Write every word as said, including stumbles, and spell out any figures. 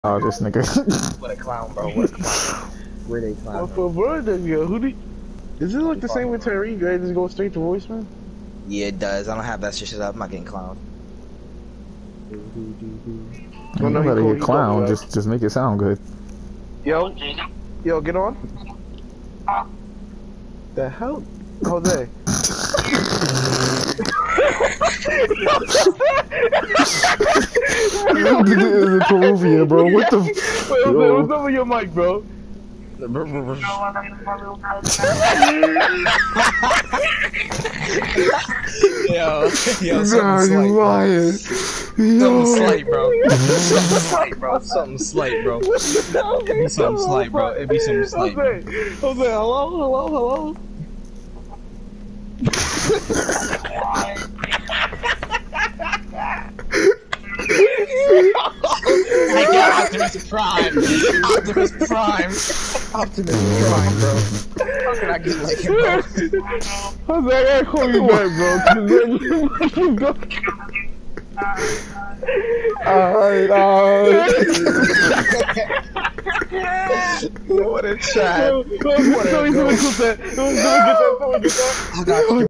Oh, this nigga. What a clown, bro. What a clown. Where they clown? Oh, for brother, yo, who do? Is it like the same with Tariq? Right? Just go straight to voicemail. Yeah, it does. I don't have that shit up. I'm not getting clowned. You know how to get clown. Just, just make it sound good. Yo, yo, get on. The hell, Jose. This is Peruvian, bro. What the? Wait, Jose, what's up with your mic, bro? Yo, yo, Nah, you lying. Yo. Something slight, bro. Something slight, bro. Something slight, bro. It'd be something slight, bro. It'd be something slight. Jose, Jose, hello, hello, hello. I got Optimus Prime. Optimus Prime. Optimus Prime, bro. How can I get like him, bro? Jose, I gotta call you back, bro. Cause then you go. Alright, alright. What a chat. What a go. Someone get that. Someone get that. Someone get that.